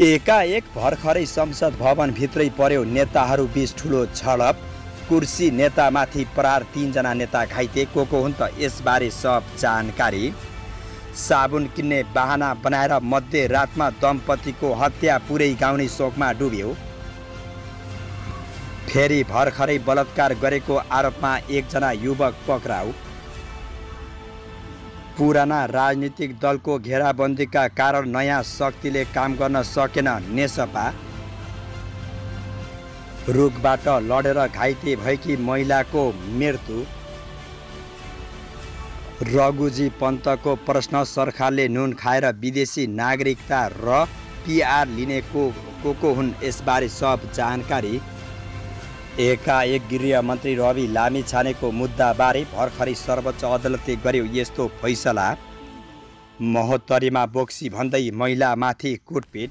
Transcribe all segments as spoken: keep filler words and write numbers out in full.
एकाएक भर्खरै संसद भवन भित्रै पर्यो नेताहरू बीच ठुलो झडप। कुर्सी नेतामाथि प्रहार, तीनजना नेता घाइते। को को हुन् त यसबारे सब जानकारी। साबुन किन्ने बहाना बनाएर मध्यरातमा दम्पतिको हत्या, पुरै गाउँ नै शोकमा डुब्यो। फेरि भर्खरै बलात्कार गरेको आरोपमा एकजना युवक पक्राउ। पुराना राजनीतिक दलको घेराबन्दीका कारण नयाँ शक्तिले काम गर्न सकेन नेसपा। रुखबाट लडेर घाइते भएकी महिलाको मृत्यु। रघुजी पन्तको प्रश्न, सरकारले नुन खाएर विदेशी नागरिकता र पिआर लिने को को को हुन् यसबारे सब जानकारी। एकाएक गृह मन्त्री रवि लामिछानेको मुद्दाबारे भर्खरै सर्वोच्च अदालतले गर्यो यस्तो फैसला। महोत्तरीमा बोक्सी भन्दै महिलामाथि कुटपिट।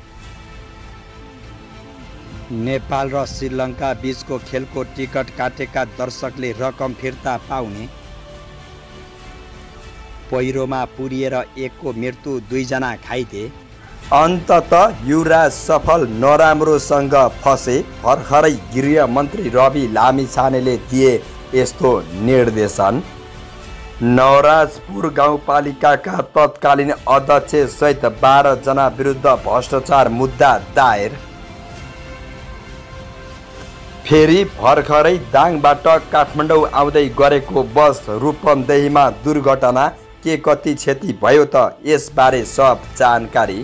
नेपाल र श्रीलङ्का बीचको खेलको टिकट काटेका दर्शकले रकम फिर्ता पाउने। पहिरोमा पुरिएर एकको मृत्यु, दुईजना घाइते। अन्तत युवराज सफल नराम्रोसँग फसे। भर्खरै गृह मन्त्री रवि लामिछानेले दिए यस्तो निर्देशन। नवराजपुर गाउँपालिकाका तत्कालीन अध्यक्ष सहित बाह्र जना विरुद्ध भ्रष्टाचार मुद्दा दायर। फेरि भर्खरै दाङबाट काठमाडौँ आउँदै गरेको बस रूपन्देहीमा दुर्घटना। के कति क्षति भयो त यसबारे सब जानकारी।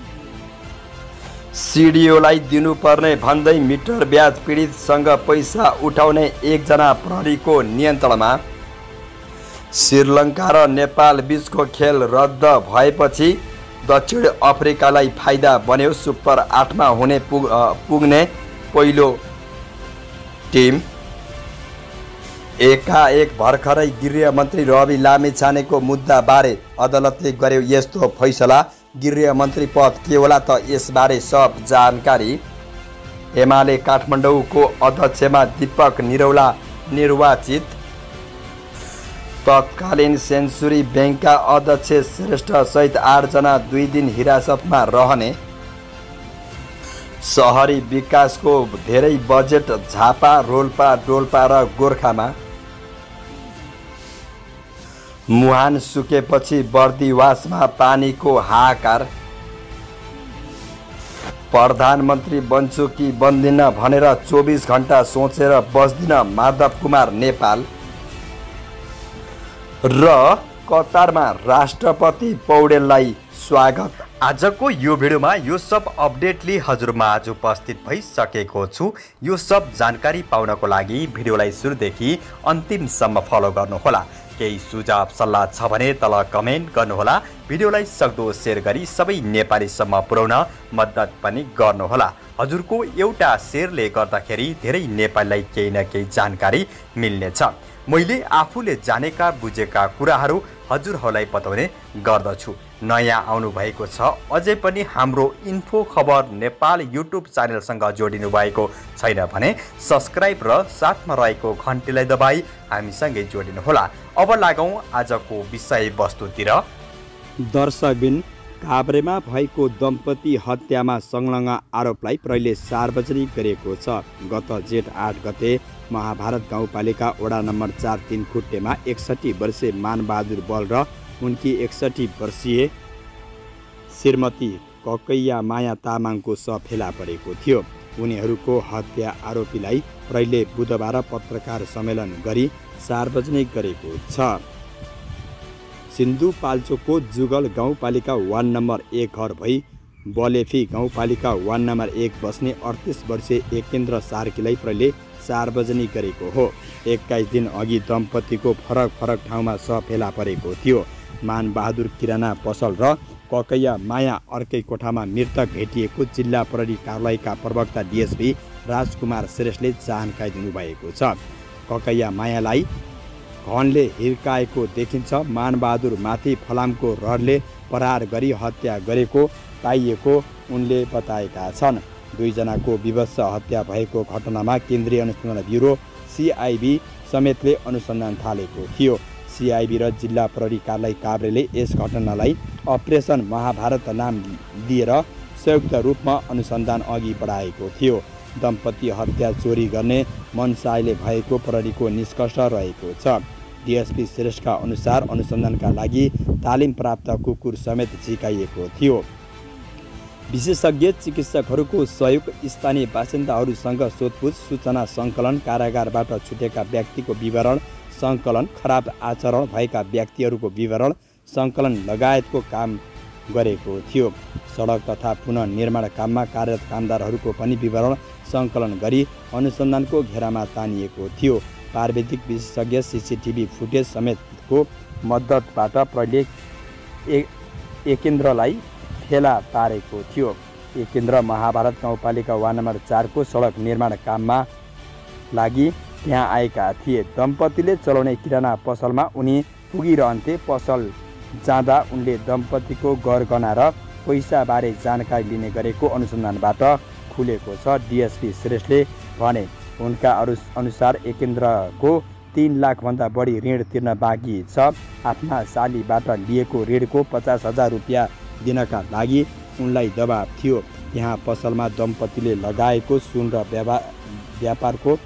सिडिओलाई दिनुपर्ने भन्दै मिटर ब्याज पीडितसँग पैसा उठाउने एकजना प्रहरीको नियन्त्रणमा। श्रीलङ्का र नेपाल बीचको खेल रद्द भएपछि दक्षिण अफ्रिकालाई फाइदा बन्यो। सुपर आठमा हुने पुग पुग्ने पहिलो टिम। एकाएक भर्खरै गृह मन्त्री रवि लामिछानेको मुद्दाबारे अदालतले गर्यो यस्तो फैसला। गृह मन्त्री पद के होला त यसबारे सब जानकारी। एमाले काठमाडौँको अध्यक्षमा दीपक निरौला निर्वाचित। तत्कालीन सेन्चुरी ब्याङ्कका अध्यक्ष श्रेष्ठ सहित आठजना दुई दिन हिरासतमा रहने। सहरी विकासको धेरै बजेट झापा, रोल्पा, डोल्पा र गोर्खामा। मुहान सुकेपछि बर्दिवासमा पानीको हाहाकार। प्रधानमन्त्री बन्छु कि बन्दिन भनेर चौबिस घण्टा सोचेर बस्दिन माधव कुमार नेपाल। र कतारमा राष्ट्रपति पौडेललाई स्वागत। आजको यो भिडियोमा यो सब अपडेटले हजुरमा आज उपस्थित भइसकेको छु। यो सब जानकारी पाउनको लागि भिडियोलाई सुरुदेखि अन्तिमसम्म फलो गर्नुहोला। केही सुझाव सल्लाह छ भने तल कमेन्ट गर्नुहोला। भिडियोलाई सक्दो सेयर गरी सबै नेपालीसम्म पुर्याउन मद्दत पनि गर्नुहोला। हजुरको एउटा सेयरले गर्दाखेरि धेरै नेपालीलाई केही न केही जानकारी मिल्नेछ। मैले आफूले जानेका बुझेका कुराहरू हजुरहरूलाई बताउने गर्दछु। नयाँ आउनु भएको छ अझै पनि हाम्रो इन्फो खबर नेपाल युट्युब च्यानलसँग जोडिनु भएको छैन भने सब्सक्राइब र साथमा रहेको घन्टीलाई दबाई हामीसँगै जोडिनुहोला। अब लागौँ आजको विषयवस्तुतिर। दर्शकबिन, काभ्रेमा भएको दम्पति हत्यामा संलग्न आरोपलाई प्रहरीले सार्वजनिक गरेको छ। गत जेठ आठ गते महाभारत गाउँपालिका वडा नम्बर चार तीन खुट्टेमा एकसठी वर्षीय मानबहादुर बल र उनकी एकसठी वर्षीय श्रीमती ककैया माया तामाङको शव फेला परेको थियो। उनीहरूको हत्या आरोपीलाई प्रहरीले बुधबार पत्रकार सम्मेलन गरी सार्वजनिक गरेको छ। सिन्धुपाल्चोकको जुगल गाउँपालिका वार्ड नम्बर एक घर भई बलेफी गाउँपालिका वार्ड नम्बर एक बस्ने अडतिस वर्षीय एकेन्द्र सार्कीलाई प्रहरीले सार्वजनिक गरेको हो। एक्काइस दिन अघि दम्पतिको फरक फरक ठाउँमा शव फेला परेको थियो। मानबहादुर किराना पसल र ककैया माया अर्कै कोठामा मृतक भेटिएको जिल्ला प्रहरी कार्यालयका प्रवक्ता डिएसपी राजकुमार श्रेष्ठले जानकारी दिनुभएको छ। ककैया मायालाई घनले हिर्काएको देखिन्छ। मानबहादुर माथि फलामको रडले प्रहार गरी हत्या गरेको पाइएको उनले बताएका छन्। दुईजनाको विभत्स हत्या भएको घटनामा केन्द्रीय अनुसन्धान ब्युरो सिआइबी समेतले अनुसन्धान थालेको थियो। सिआइबी र जिल्ला प्रहरी कार्यालय काभ्रेले यस घटनालाई अपरेसन महाभारत नाम दिएर संयुक्त रूपमा अनुसन्धान अघि बढाएको थियो। दम्पति हत्या चोरी गर्ने मनसायले भएको प्रहरीको निष्कर्ष रहेको छ। डिएसपी श्रेष्ठका अनुसार अनुसन्धानका लागि तालिम प्राप्त कुकुर समेत झिकाइएको थियो। विशेषज्ञ चिकित्सकहरूको सहयोग, स्थानीय बासिन्दाहरूसँग सोधपुछ, सूचना सङ्कलन, कारागारबाट छुटेका व्यक्तिको विवरण सङ्कलन, खराब आचरण भएका व्यक्तिहरूको विवरण सङ्कलन लगायतको काम गरेको थियो। सडक तथा पुनर्निर्माण काममा कार्यरत कामदारहरूको पनि विवरण सङ्कलन गरी अनुसन्धानको घेरामा तानिएको थियो। प्राविधिक विशेषज्ञ सिसिटिभी फुटेज समेतको मद्दतबाट प्रहरीले एकेन्द्रलाई फेला पारेको थियो। एकेन्द्र महाभारत गाउँपालिका वार्ड नम्बर चारको सडक निर्माण काममा लागि त्यहाँ आएका थिए। दम्पतिले चलाउने किराना पसलमा उनी पुगिरहन्थे। पसल जाँदा उनले दम्पतिको गरगहना र पैसाबारे जानकारी लिने गरेको अनुसन्धानबाट खुलेको छ। डिएसपी श्रेष्ठले भने उनका अनुसार एकेन्द्रको तीन लाखभन्दा बढी ऋण तिर्न बाँकी छ। आफ्ना सालीबाट लिएको ऋणको पचास हजार रुपियाँ दिनका लागि उनलाई दबाब थियो। यहाँ पसलमा दम्पतिले लगाएको सुन र व्यापारको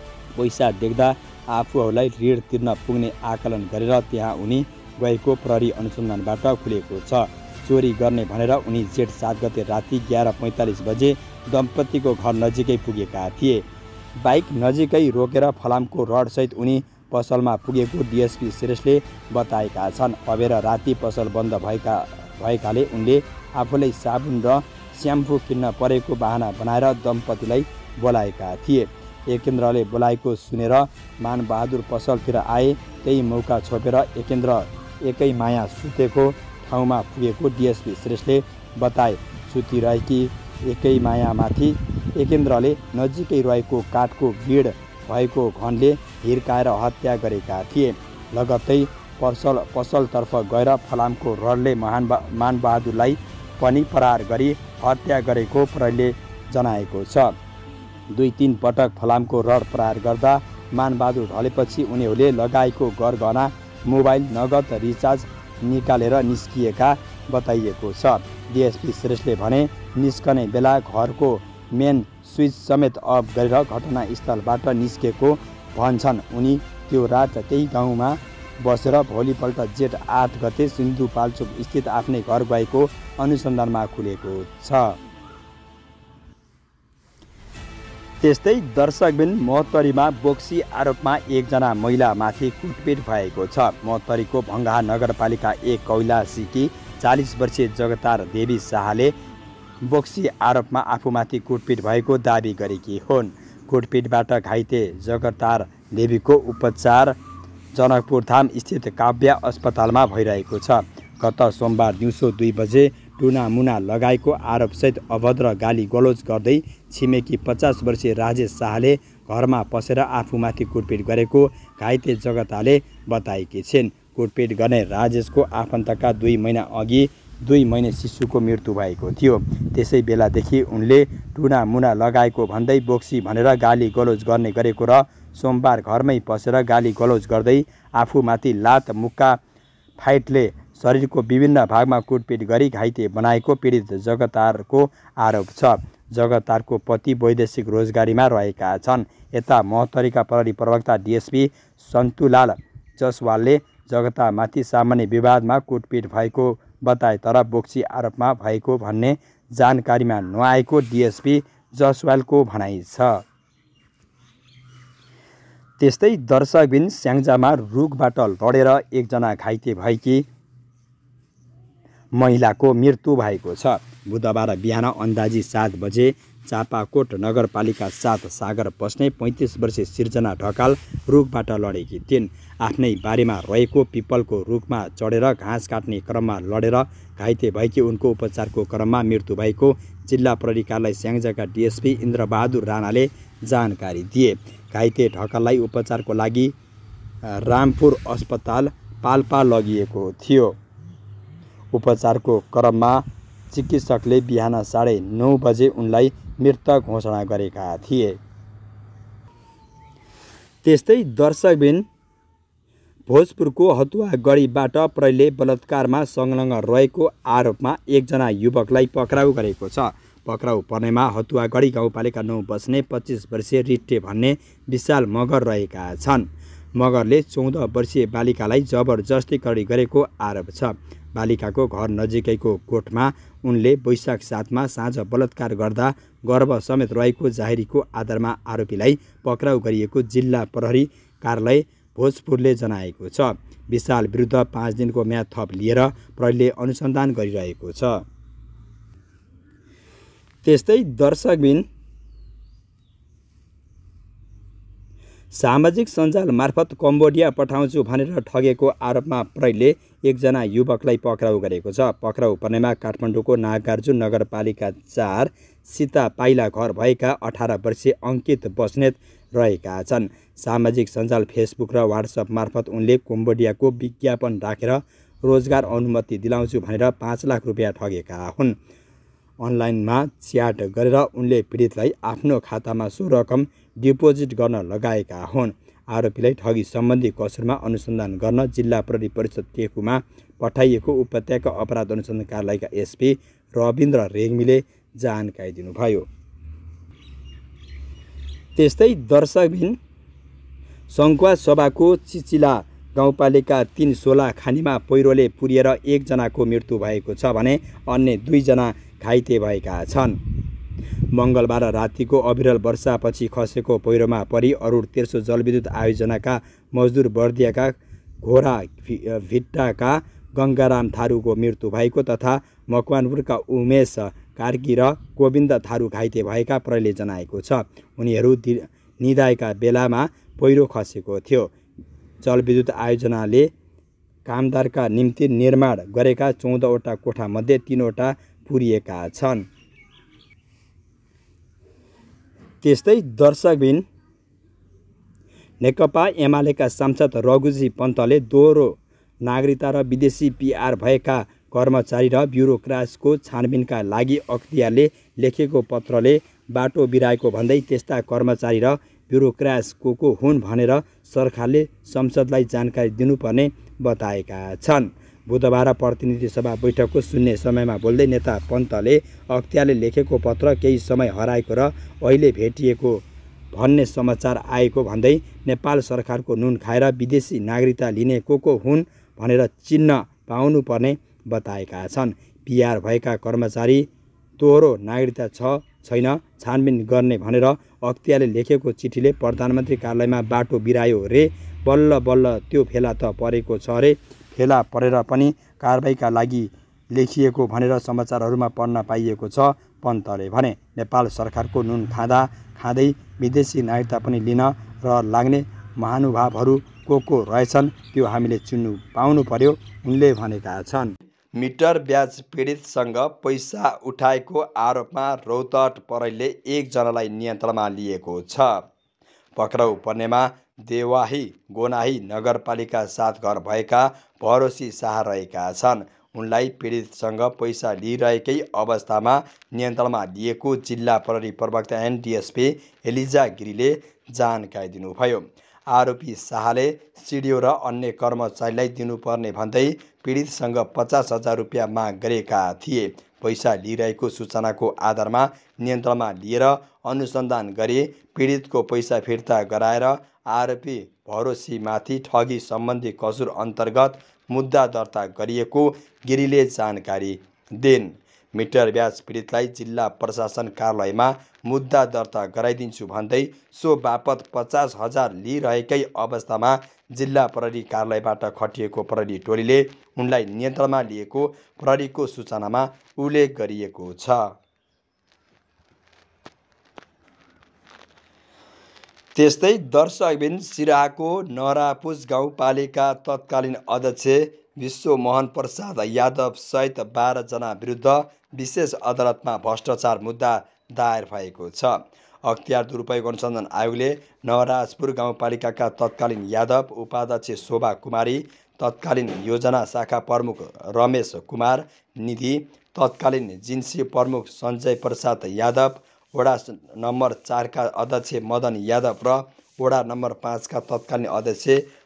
पैसा देख्दा आफूहरूलाई ऋण तिर्न पुग्ने आकलन गरेर त्यहाँ उनी गएको प्रहरी अनुसन्धानबाट खुलेको छ। चोरी गर्ने भनेर उनी जेठ सात गते राति एघार पैँतालिस बजे दम्पतिको घर नजिकै पुगेका थिए। बाइक नजिकै रोकेर फलामको रडसहित उनी पसलमा पुगेको डिएसपी श्रेष्ठले बताएका छन्। अबेर राति पसल बन्द भएका भएकाले उनले आफूलाई साबुन र स्याम्पू किन्न परेको बहाना बनाएर दम्पतिलाई बोलाएका थिए। एकेन्द्रले बोलाएको सुनेर मानबहादुर पसलतिर आए। त्यही मौका छोपेर एकेन्द्र एकै माया सुतेको ठाउँमा पुगेको डिएसपी श्रेष्ठले बताए। सुतिरहेकी एकै मायामाथि एकेन्द्रले नजिकै रहेको काठको भिड भएको घनले हिर्काएर हत्या गरेका थिए। लगत्तै पसल पसलतर्फ गएर फलामको रडले महान मानबहादुरलाई पनि प्रहार गरी हत्या गरेको प्रहरीले जनाएको छ। दुई तीन पटक फलामको रड प्रहार गर्दा मानबहादुर ढलेपछि उनीहरूले लगाएको गरगहना, मोबाइल, नगद, रिचार्ज निकालेर निस्किएका बताइएको छ। डिएसपी श्रेष्ठले भने निस्कने बेला घरको मेन स्विच समेत अफ गरेर घटनास्थलबाट निस्केको भन्छन्। उनी त्यो रात त्यही गाउँमा बसेर भोलिपल्ट जेठ आठ गते सिन्धुपाल्चोक स्थित आफ्नै घर गएको अनुसन्धानमा खुलेको छ। त्यस्तै दर्शकबिन महोत्तरीमा बोक्सी आरोपमा एकजना महिलामाथि कुटपिट भएको छ। महोत्तरीको भङ्गाहा नगरपालिका एक कैलाशीकी चालिस वर्षीय जगतार देवी शाहले बोक्सी आरोपमा आफूमाथि कुटपिट भएको दाबी गरेकी हुन्। कुटपिटबाट घाइते जगतार देवीको उपचार जनकपुरधाम स्थित काव्य अस्पतालमा भइरहेको छ। गत सोमबार दिउँसो दुई बजे टुनामुना लगाएको आरोपसहित अभद्र गाली गलोज गर्दै छिमेकी पचास वर्षीय राजेश शाहले घरमा पसेर आफूमाथि कुटपिट गरेको घाइते जगताले बताएकी छिन्। कुटपिट गर्ने राजेशको आफन्तका दुई महिना अघि दुई महिने शिशुको मृत्यु भएको थियो। त्यसै बेलादेखि उनले टुनामुना लगाएको भन्दै बोक्सी भनेर गाली गलोज गर्ने गरेको र सोमबार घरमै पसेर गाली गलोज गर्दै आफूमाथि लात, मुक्का, फाइटले शरीरको विभिन्न भागमा कुटपिट गरी घाइते बनाएको पीडित जगतारको आरोप छ। जगतारको पति वैदेशिक रोजगारीमा रहेका छन्। यता महोत्तरीका प्रहरी प्रवक्ता डिएसपी सन्तुलाल जसवालले जगतामाथि सामान्य विवादमा कुटपिट भएको बताए, तर बोक्सी आरोपमा भएको भन्ने जानकारीमा नआएको डिएसपी जसवालको भनाइ छ। त्यस्तै दर्शकबिन स्याङ्जामा रुखबाट लडेर एकजना घाइते भएकी महिलाको मृत्यु भएको छ। बुधबार बिहान अन्दाजी सात बजे चापाकोट नगरपालिका सात सागर बस्ने पैँतिस वर्षीय सिर्जना ढकाल रुखबाट लडेकी थिइन्। आफ्नै बारीमा रहेको पिपलको रुखमा चढेर घाँस काट्ने क्रममा लडेर घाइते भएकी उनको उपचारको क्रममा मृत्यु भएको जिल्ला प्रहरी कार्यालय स्याङ्जाका डिएसपी इन्द्रबहादुर राणाले जानकारी दिए। घाइते ढकाललाई उपचारको लागि रामपुर अस्पताल पाल्पा लगिएको थियो। उपचारको क्रममा चिकित्सकले बिहान साढे नौ बजे उनलाई मृत घोषणा गरेका थिए। त्यस्तै दर्शकबिन भोजपुरको हतुवागढीबाट प्रहरीले बलात्कारमा संलग्न रहेको आरोपमा एकजना युवकलाई पक्राउ गरेको छ। पक्राउ पर्नेमा हतुवागढी गाउँपालिका नौ बस्ने पच्चिस वर्षीय रिट्टे भन्ने विशाल मगर रहेका छन्। मगरले चौध वर्षीय बालिकालाई जबरजस्ती गरेको आरोप छ। बालिकाको घर नजिकैको गोठमा उनले वैशाख सातमा साँझ बलात्कार गर्दा गर्भ समेत रहेको जाहेरीको आधारमा आरोपीलाई पक्राउ गरिएको जिल्ला प्रहरी कार्यालय भोजपुरले जनाएको छ। विशाल विरुद्ध पाँच दिनको म्याद थप लिएर प्रहरीले अनुसन्धान गरिरहेको छ। त्यस्तै दर्शकबिन सामाजिक सञ्जाल मार्फत कम्बोडिया पठाउँछु भनेर ठगेको आरोपमा प्रहरीले एकजना युवकलाई पक्राउ गरेको छ। पक्राउ पर्नेमा काठमाडौँको नागार्जुन नगरपालिका चार सीता पाइला घर भएका अठार वर्षीय अङ्कित बस्नेत रहेका छन्। सामाजिक सञ्जाल फेसबुक र वाट्सएप मार्फत उनले कम्बोडियाको विज्ञापन राखेर रोजगार अनुमति दिलाउँछु भनेर पाँच लाख रुपियाँ ठगेका हुन्। अनलाइनमा च्याट गरेर उनले पीडितलाई आफ्नो खातामा सो रकम डिपोजिट गर्न लगाएका हुन्। आरोपीलाई ठगी सम्बन्धी कसुरमा अनुसन्धान गर्न जिल्ला प्रहरी परिषद टेकुमा पठाइएको उपत्यका अपराध अनुसन्धान कार्यालयका एसपी रविन्द्र रेग्मीले जानकारी दिनुभयो। त्यस्तै दर्शकबिन सङ्खुवा सभाको चिचिला गाउँपालिका तीन सोला खानीमा पहिरोले पुरिएर एकजनाको मृत्यु भएको छ भने अन्य दुईजना घाइते भएका छन्। मङ्गलबार रातिको अविरल वर्षापछि खसेको पहिरोमा परि अरूण तेर्सो जलविद्युत आयोजनाका मजदुर बर्दियाका घोरा भिट्टाका गङ्गाराम थारूको मृत्यु भएको तथा मकवानपुरका उमेश कार्की र गोविन्द थारू घाइते भएका प्रहरीले जनाएको छ। उनीहरू निदाएका बेलामा पहिरो खसेको थियो। जलविद्युत आयोजनाले कामदारका निम्ति निर्माण गरेका चौधवटा कोठामध्ये तीनवटा पुरिएका छन्। त्यस्तै दर्शकबिन नेकपा एमालेका सांसद रघुजी पन्तले दोहोरो नागरिकता र विदेशी पिआर भएका कर्मचारी र ब्युरोक्राटको छानबिनका लागि अख्तियारले लेखेको पत्रले बाटो बिराएको भन्दै त्यस्ता कर्मचारी र ब्युरोक्राट्स को को हुन् भनेर सरकारले संसदलाई जानकारी दिनुपर्ने बताएका छन्। बुधबार प्रतिनिधि सभा बैठकको शून्य समयमा बोल्दै नेता पन्तले अख्तियारले लेखेको पत्र केही समय हराएको र अहिले भेटिएको भन्ने समाचार आएको भन्दै नेपाल सरकारको नुन खाएर विदेशी नागरिकता लिने को को हुन् भनेर चिन्न पाउनुपर्ने बताएका छन्। पिआर भएका कर्मचारी दोहोरो नागरिकता छ छैन छानबिन गर्ने भनेर अख्तियारले लेखेको चिठीले प्रधानमन्त्री कार्यालयमा बाटो बिरायो रे। बल्ल बल्ल त्यो फेला त परेको छ रे। फेला परेर पनि कारबाहीका लागि लेखिएको भनेर समाचारहरूमा पढ्न पाइएको छ। पन्तले भने नेपाल सरकारको नुन खाँदा खाँदै विदेशी नागरिकता पनि लिन र लाग्ने महानुभावहरू को को रहेछन् त्यो हामीले चिन्नु पाउनु पर्यो उनले भनेका छन्। मिटर ब्याज पीडितसँग पैसा उठाएको आरोपमा रौतहट प्रहरीले एकजनालाई नियन्त्रणमा लिएको छ। पक्राउ पर्नेमा देवाही गोनाही नगरपालिका सात घर भएका भरोसी शाह रहेका छन्। उनलाई पीडितसँग पैसा लिइरहेकै अवस्थामा नियन्त्रणमा लिएको जिल्ला प्रहरी प्रवक्ता एन डिएसपी एलिजा गिरीले जानकारी दिनुभयो। आरोपी शाहले सिडिओ र अन्य कर्मचारीलाई दिनुपर्ने भन्दै पीडितसँग पचास हजार रुपियाँ माग गरेका थिए। पैसा लिइरहेको सूचनाको आधारमा नियन्त्रणमा लिएर अनुसन्धान गरी पीडितको पैसा फिर्ता गराएर आरोपी भरोसीमाथि ठगी सम्बन्धी कसुर अन्तर्गत मुद्दा दर्ता गरिएको गिरीले जानकारी दिन्। मिटर ब्याज पीडितलाई जिल्ला प्रशासन कार्यालयमा मुद्दा दर्ता गराइदिन्छु भन्दै सो बापत पचास हजार लिइरहेकै अवस्थामा जिल्ला प्रहरी कार्यालयबाट खटिएको प्रहरी टोलीले उनलाई नियन्त्रणमा लिएको प्रहरीको सूचनामा उल्लेख गरिएको छ। त्यस्तै दर्शकबिन सिराहाको नरापुज गाउँपालिका तत्कालीन अध्यक्ष विश्वमोहन प्रसाद यादव सहित बाह्रजना विरुद्ध विशेष अदालतमा भ्रष्टाचार मुद्दा दायर भएको छ। अख्तियार दुरुपयोग अनुसन्धान आयोगले नवराजपुर गाउँपालिकाका तत्कालीन यादव उपाध्यक्ष शोभा कुमारी, तत्कालीन योजना शाखा प्रमुख रमेश कुमार निधि, तत्कालीन जिन्सी प्रमुख सञ्जय प्रसाद यादव, वडा नम्बर चारका अध्यक्ष मदन यादव र वडा नम्बर पाँचका तत्कालीन अध्यक्ष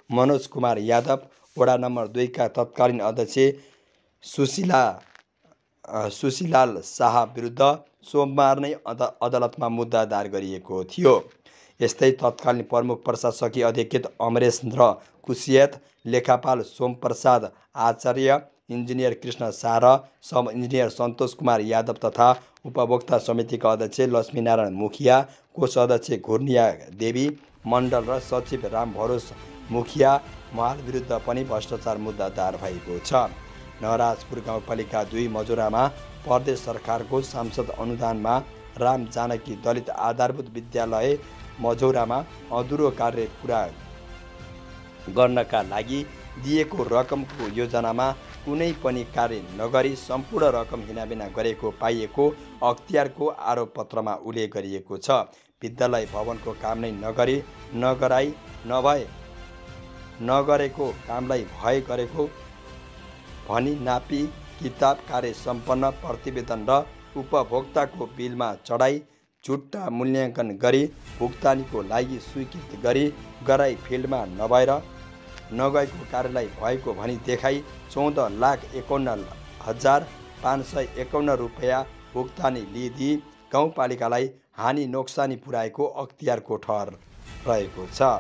मनोज कुमार यादव, वडा नम्बर दुईका तत्कालीन अध्यक्ष सुशीला सुशीलाल शाह विरुद्ध सोमबार नै अद अदालतमा मुद्दा दायर गरिएको थियो। यस्तै तत्कालीन प्रमुख प्रशासकीय अधिकृत अमरेन्द्र कुसियत, लेखापाल सोमप्रसाद आचार्य, इन्जिनियर कृष्ण शाह र सब इन्जिनियर सन्तोष कुमार यादव तथा उपभोक्ता समितिका अध्यक्ष लक्ष्मीनारायण मुखिया, कोष अध्यक्ष घुर्निया देवी मण्डल र सचिव राम भरोस मुखिया महल विरुद्ध पनि भ्रष्टाचार मुद्दा दायर भएको छ। नवराजपुर गाउँपालिका दुई मजुरामा प्रदेश सरकारको सांसद अनुदानमा राम जानकी दलित आधारभूत विद्यालय मझौरामा अधुरो कार्य पुरा गर्नका लागि दिएको रकमको योजनामा कुनै पनि कार्य नगरी सम्पूर्ण रकम हिनाबिना गरेको पाइएको अख्तियारको आरोपपत्रमा उल्लेख गरिएको छ। विद्यालय भवनको काम नै नगरी नगराई नभए नगरेको कामलाई भए गरेको भनी नापी किताब कार्य सम्पन्न प्रतिवेदन र उपभोक्ताको बिलमा चढाई झुट्टा मूल्याङ्कन गरी भुक्तानीको लागि स्वीकृत गरी गराई फिल्डमा नभएर नगएको कार्यलाई भएको भनी देखाई चौध लाख एकाउन्न हजार पाँच सय एकाउन्न रुपियाँ भुक्तानी लिइदिई गाउँपालिकालाई हानि नोक्सानी पुर्याएको अख्तियारको ठहर रहेको छ।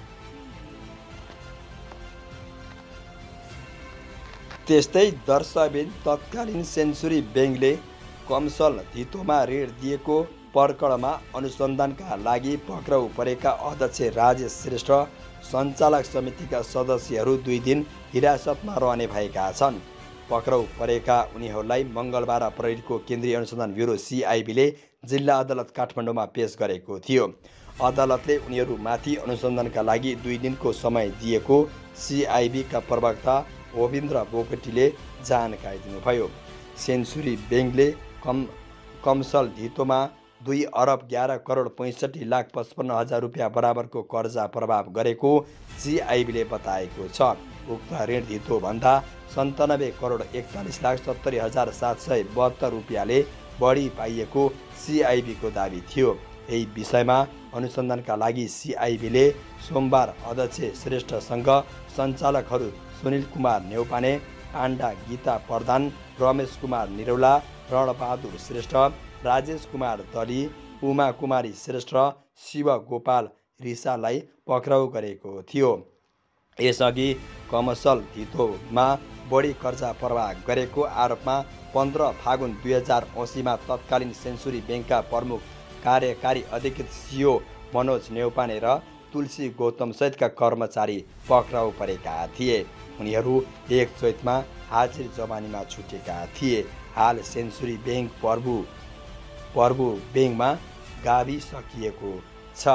त्यस्तै दर्शकबिन तत्कालीन सेन्चुरी ब्याङ्कले कमसल धितोमा ऋण दिएको प्रकरणमा अनुसन्धानका लागि पक्राउ परेका अध्यक्ष राजेश श्रेष्ठ, सञ्चालक समितिका सदस्यहरू दुई दिन हिरासतमा रहने भएका छन्। पक्राउ परेका उनीहरूलाई मङ्गलबार प्रहरीको केन्द्रीय अनुसन्धान ब्युरो सिआइबीले जिल्ला अदालत काठमाडौँमा पेश गरेको थियो। अदालतले उनीहरूमाथि अनुसन्धानका लागि दुई दिनको समय दिएको सिआइबीका प्रवक्ता गोविन्द्र बोगटीले जानकारी दिनुभयो। सेन्चुरी ब्याङ्कले कम कमसल धितोमा दुई अरब ग्यारह करोड पैँसठी लाख पचपन्न हजार रुपियाँ बराबरको कर्जा प्रभाव गरेको सिआइबीले बताएको छ। उक्त ऋण धितोभन्दा सन्तानब्बे करोड एकचालिस लाख सत्तरी हजार सात सय बहत्तर रुपियाँले बढी पाइएको सिआइबीको दाबी थियो। यही विषयमा अनुसन्धानका लागि सिआइबीले सोमबार अध्यक्ष श्रेष्ठसँग सञ्चालकहरू सुनिल कुमार नेउपाने, पाण्डा गीता प्रधान, रमेश कुमार निरौला, रणबहादुर श्रेष्ठ, राजेश कुमार दली, उमा कुमारी श्रेष्ठ, शिव गोपाल रिसालाई पक्राउ गरेको थियो। यसअघि कमसल धितोमा बढी कर्जा प्रवाह गरेको आरोपमा पन्ध्र फागुन दुई हजार औँसीमा तत्कालीन सेन्चुरी ब्याङ्कका प्रमुख कार्यकारी अधिकृत सिओ मनोज नेउपाने र तुलसी गौतम सहितका कर्मचारी पक्राउ परेका थिए। उनीहरू एक चैतमा हाजिर जवानीमा छुटेका थिए। हाल सेन्चुरी ब्याङ्क प्रभु प्रभु ब्याङ्कमा गाभिसकिएको छ।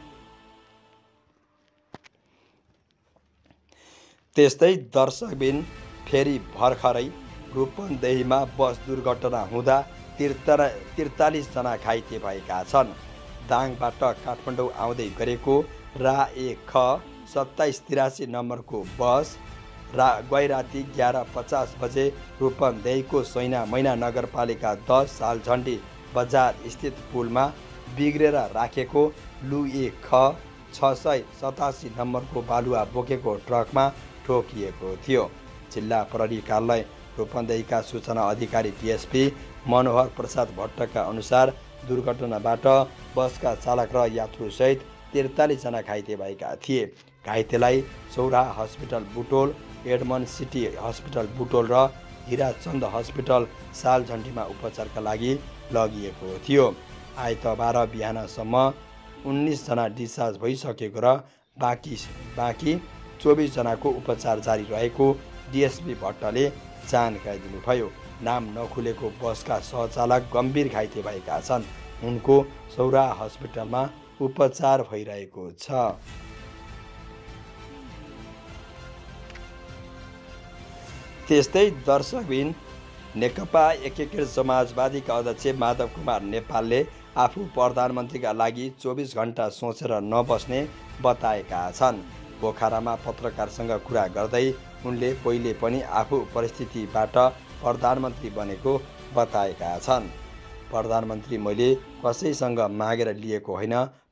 त्यस्तै दर्शकबिन फेरि भर्खरै रूपन्देहीमा बस दुर्घटना हुँदा त्रिता त्रिचालिस जना घाइते भएका छन्। दाङबाट काठमाडौँ आउँदै गरेको रा ए ख सत्ताइस तिरासी नम्बरको बस रा गैराती एघार पचास बजे रूपन्देहीको सैना मैना नगरपालिका दस सालझण्डी बजार स्थित पुलमा बिग्रेर राखेको लु ए ख छ सय सतासी नम्बरको बालुवा बोकेको ट्रकमा ठोकिएको थियो। जिल्ला प्रहरी कार्यालय रूपन्देहीका सूचना अधिकारी डिएसपी मनोहर प्रसाद भट्टका अनुसार दुर्घटनाबाट बसका चालक र यात्रुसहित त्रिचालिस जना घाइते भएका थिए। घाइतेलाई Chauraha hospital Butwal, Edmund city hospital Butwal र हिराचन्द हस्पिटल सालझण्डीमा उपचारका लागि लगिएको थियो। आइतबार बिहानसम्म उन्नाइस जना डिस्चार्ज भइसकेको र बाँकी बाँकी चौबिस जनाको उपचार जारी रहेको डिएसपी भट्टले जानकारी दिनुभयो। नाम नखुलेको बसका सहचालक गम्भीर घाइते भएका छन्। उनको चौराहा हस्पिटलमा उपचार भइरहेको छ। त्यस्तै दर्शकबिन नेकपा एकीकृत समाजवादीका अध्यक्ष माधव कुमार नेपालले आफू प्रधानमन्त्रीका लागि चौबिस घण्टा सोचेर नबस्ने बताएका छन्। पोखरामा पत्रकारसँग कुरा गर्दै उनले पहिले पनि आफू परिस्थितिबाट प्रधानमन्त्री बनेको बताएका छन्। प्रधानमन्त्री मैले कसैसँग मागेर लिएको होइन,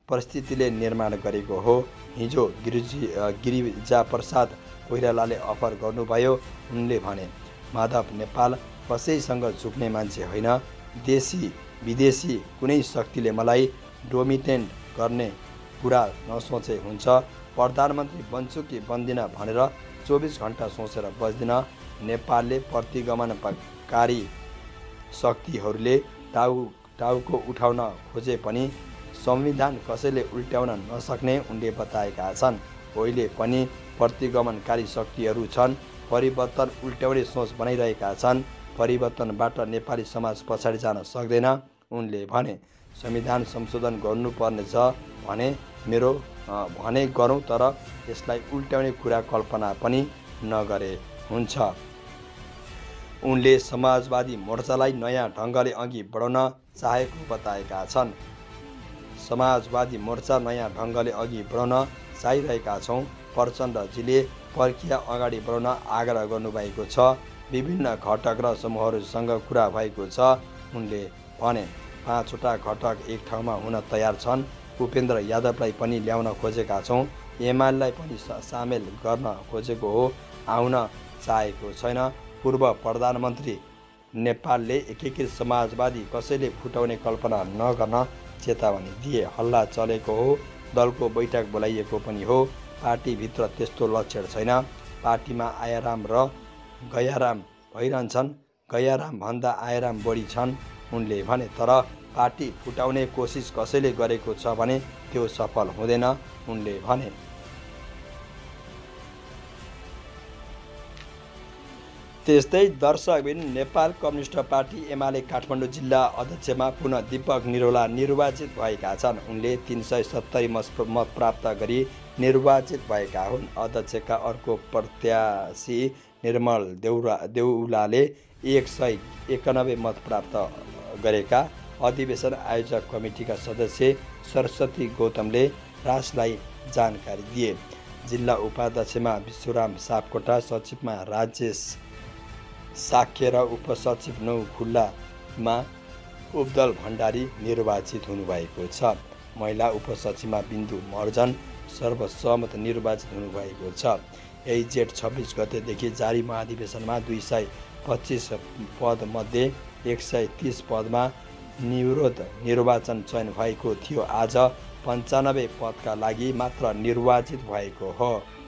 परिस्थितिले निर्माण गरेको हो। हिजो गिरिजी गिरिजाप्रसाद कोइरालाले अफर गर्नुभयो। उनले भने, माधव नेपाल कसैसँग झुक्ने मान्छे होइन। देशी विदेशी कुनै शक्तिले मलाई डोमिनेट गर्ने कुरा नसोचे हुन्छ। प्रधानमन्त्री बन्छु कि बन्दिनँ भनेर चौबिस घन्टा सोचेर बस्दिन। नेपालले प्रतिगमनकारी शक्तिहरूले टाउ टाउको उठाउन खोजे पनि संविधान कसैले उल्ट्याउन नसक्ने उनले बताएका छन्। अहिले पनि प्रतिगमनकारी शक्तिहरू छन्, परिवर्तन उल्ट्याउने सोच बनाइरहेका छन्। परिवर्तनबाट नेपाली समाज पछाडि जान सक्दैन। उनले भने, संविधान संशोधन गर्नुपर्नेछ भने मेरो भने गरौँ, तर यसलाई उल्ट्याउने कुरा कल्पना पनि नगरे हुन्छ। उनले समाजवादी मोर्चालाई नयाँ ढङ्गले अघि बढाउन चाहेको बताएका छन्। समाजवादी मोर्चा नयाँ ढङ्गले अघि बढाउन चाहिरहेका छौँ। प्रचण्डजीले प्रक्रिया अगाडि बढाउन आग्रह गर्नुभएको छ। विभिन्न घटक र समूहहरूसँग कुरा भएको छ। उनले भने, पाँचवटा घटक एक ठाउँमा हुन तयार छन्। उपेन्द्र यादवलाई पनि ल्याउन खोजेका छौँ। एमालेलाई पनि सामेल गर्न खोजेको हो, आउन चाहेको छैन। पूर्व प्रधानमन्त्री नेपालले एकीकृत समाजवादी कसैले फुटाउने कल्पना नगर्न चेतावनी दिए। हल्ला चलेको हो, दलको बैठक बोलाइएको पनि हो। पार्टीभित्र त्यस्तो लक्षण छैन। पार्टीमा आयाराम र गयाराम भइरहन्छन्। गयारामभन्दा आयाराम बढी छन्। उनले भने, तर पार्टी फुटाउने कोसिस कसैले गरेको छ भने त्यो सफल हुँदैन। उनले भने, त्यस्तै दर्शकबिन नेपाल कम्युनिस्ट पार्टी एमाले काठमाडौँ जिल्ला अध्यक्षमा पुनः दीपक निरौला निर्वाचित भएका छन्। उनले तीन सय सत्तरी मत प्राप्त गरी निर्वाचित भएका हुन्। अध्यक्षका अर्को प्रत्याशी निर्मल देउरा देउलाले एक सय एकानब्बे मत प्राप्त गरेका। अधिवेशन आयोजक कमिटीका सदस्य सरस्वती गौतमले राजलाई जानकारी दिए। जिल्ला उपाध्यक्षमा विश्वराम सापकोटा, सचिवमा राजेश साक्य र उपसचिव नौ खुल्लामा उपदल भण्डारी निर्वाचित हुनुभएको छ। महिला उपसचिवमा बिन्दु महर्जन सर्वसम्मत निर्वाचित हुनुभएको छ। यही जेठ छब्बिस गतेदेखि जारी महाधिवेशनमा दुई सय पच्चिस पदमध्ये एक सय तिस पदमा निर्विरोध निर्वाचन चयन भएको थियो। आज पन्चानब्बे पदका लागि मात्र निर्वाचित भएको हो।